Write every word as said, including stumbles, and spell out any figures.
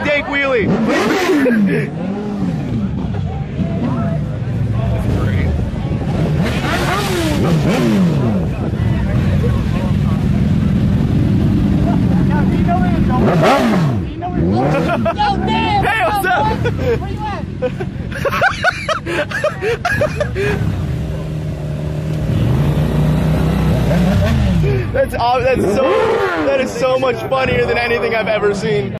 Dake wheelie. Yo, Dan! Hey, what's up? Where you at? That's, aw- that's so, that is so much funnier than anything I've ever seen.